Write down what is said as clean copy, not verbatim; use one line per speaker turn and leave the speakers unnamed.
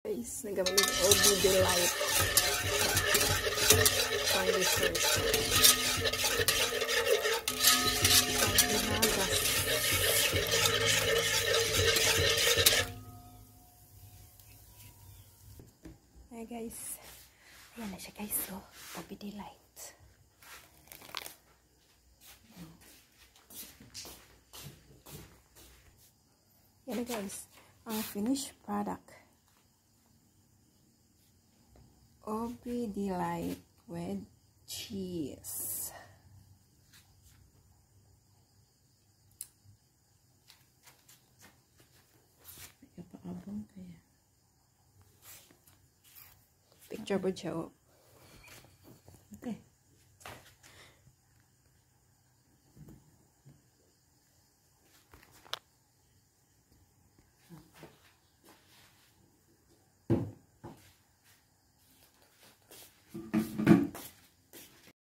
Guys, nagamit ng OB Delight. Pang research. Hey guys. Ayan na siya guys. So, OB Delight. Yan na guys. Ang finished product. OB Delight with cheese. Picture po siya.